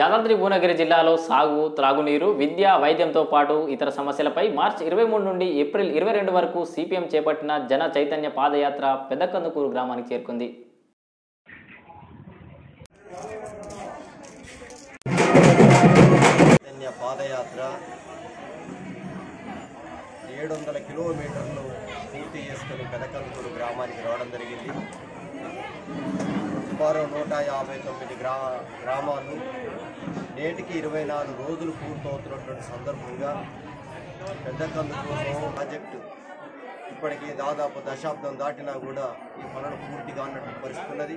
యాదాద్రి భువనగిరి జిల్లాలో సాగు, త్రాగునీరు, విద్య, వైద్యంతో పాటు ఇతర సమస్యలపై మార్చి 23 నుండి ఏప్రిల్ 22 వరకు సిపిఎం చేపట్టిన జన చైతన్య పాదయాత్ర పెద్దకందుకూరు గ్రామానికి చేరుకుంది. పాదయాత్ర 700 కిలోమీటర్లు పూర్తి చేసుకుని పెద్దకందుకూరు గ్రామానికి రావడం జరిగింది. సుమారు 159 గ్రామాలు నేటికి 24 రోజులు పూర్తవుతున్నటువంటి సందర్భంగా పెద్దకందుకూరు ప్రాజెక్టు ఇప్పటికీ దాదాపు దశాబ్దం దాటినా కూడా ఈ పనులు పూర్తిగా ఉన్నటువంటి పరిస్థితి ఉన్నది.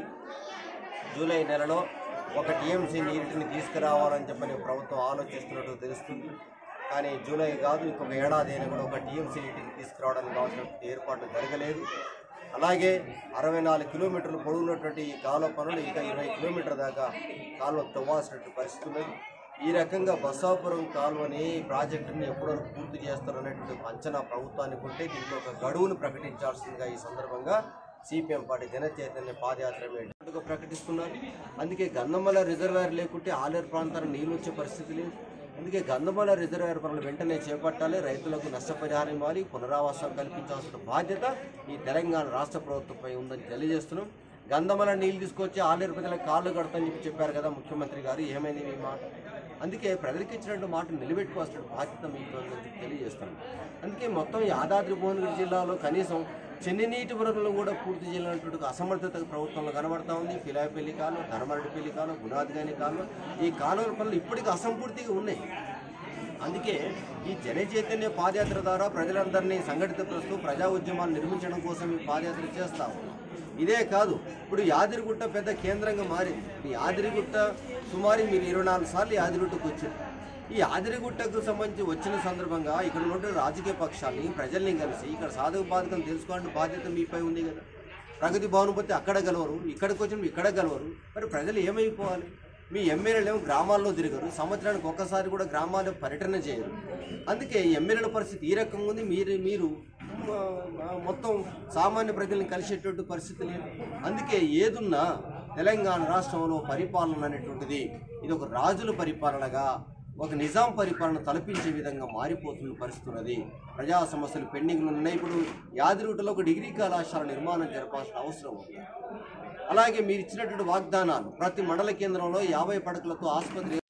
జూలై నెలలో ఒక టీఎంసీ నీటిని తీసుకురావాలని చెప్పని ప్రభుత్వం ఆలోచిస్తున్నట్టు తెలుస్తుంది. కానీ జూలై కాదు, ఇంకొక ఏడాది అయినా కూడా ఒక టీఎంసీ నీటిని తీసుకురావడానికి కావాల్సిన ఏర్పాట్లు జరగలేదు. అలాగే 64 కిలోమీటర్లు పొడవున్నటువంటి ఈ కాలువ పనులు ఇంకా 20 కిలోమీటర్ల దాకా కాలువ తవ్వాల్సినట్టు పరిస్థితి ఉన్నది. ఈ రకంగా బస్సాపురం కాలువని ప్రాజెక్టుని ఎప్పటివరకు పూర్తి చేస్తారనేటువంటి అంచనా ప్రభుత్వానికి ఉంటే దీనికి ఒక గడువును ప్రకటించాల్సిందిగా ఈ సందర్భంగా సిపిఎం పార్టీ జన చైతన్య పాదయాత్ర ప్రకటిస్తున్నారు. అందుకే గంధమల రిజర్వాయర్ లేకుంటే ఆలేరు ప్రాంతానికి నీళ్ళు వచ్చే పరిస్థితి లేదు. అందుకే గంధమల రిజర్వాయర్ పనులు వెంటనే చేపట్టాలి, రైతులకు నష్టపరిహారం ఇవ్వాలి, పునరావాసం కల్పించాల్సిన బాధ్యత ఈ తెలంగాణ రాష్ట్ర ప్రభుత్వంపై ఉందని తెలియజేస్తున్నాం. గంధమల నీళ్ళు తీసుకొచ్చి ఆలేరు ప్రజలకు కాళ్ళు కడతామని చెప్పారు కదా ముఖ్యమంత్రి గారు, ఏమైంది మీ మాట? అందుకే ప్రజలకు ఇచ్చినట్టు మాట నిలబెట్టుకోవాల్సిన బాధ్యత మీకు తెలియజేస్తున్నాం. అందుకే మొత్తం యాదాద్రి భువనగిరి జిల్లాలో కనీసం చెన్నీటి వనరులను కూడా పూర్తి చేయాలన్నటువంటి అసమర్థత ప్రభుత్వంలో కనబడతా ఉంది. ఫిలాయిపల్లి కాలువ, ధర్మారెడ్డిపల్లి కాలువ, గుణాదిగాని కాలువ, ఈ కాలువల పనులు ఇప్పటికీ అసంపూర్తిగా ఉన్నాయి. అందుకే ఈ జన చైతన్య పాదయాత్ర ద్వారా ప్రజలందరినీ సంఘటితపరుస్తూ ప్రజా ఉద్యమాలు నిర్మించడం కోసం ఈ పాదయాత్ర చేస్తా ఉన్నాం. ఇదే కాదు, ఇప్పుడు యాదిరిగుట్ట పెద్ద కేంద్రంగా మారింది. ఈ యాదిరిగుట్ట సుమారు మీరు 24 సార్లు యాదిరిగుట్టకు వచ్చారు. ఈ యాదిరిగుట్టకు సంబంధించి వచ్చిన సందర్భంగా ఇక్కడ ఉన్న రాజకీయ పక్షాలని ప్రజల్ని కలిసి ఇక్కడ సాధక బాధకం తెలుసుకోవాలని బాధ్యత మీపై ఉంది కదా. ప్రగతి భవన్ పోతే అక్కడ గెలవరు, ఇక్కడికి వచ్చిన ఇక్కడ గెలవరు. మరి ప్రజలు ఏమైపోవాలి? మీ ఎమ్మెల్యేలు ఏమో గ్రామాల్లో తిరగరు, సంవత్సరానికి ఒక్కసారి కూడా గ్రామాల్లో పర్యటన చేయరు. అందుకే ఎమ్మెల్యేల పరిస్థితి ఈ రకంగా ఉంది. మీరు మొత్తం సామాన్య ప్రజల్ని కలిసేటువంటి పరిస్థితి లేదు. అందుకే ఏదున్నా తెలంగాణ రాష్ట్రంలో పరిపాలన అనేటువంటిది ఇది ఒక రాజుల పరిపాలనగా, ఒక నిజాం పరిపాలన తలపించే విధంగా మారిపోతున్న పరిస్థితి ఉన్నది. ప్రజా సమస్యలు పెండింగ్లు ఉన్నాయి. ఇప్పుడు యాదిరిగుట్టలో ఒక డిగ్రీ కళాశాల నిర్మాణం జరపాల్సిన అవసరం ఉంది. అలాగే మీరు ఇచ్చినటువంటి వాగ్దానాలు ప్రతి మండల కేంద్రంలో 50 పడకలతో ఆసుపత్రి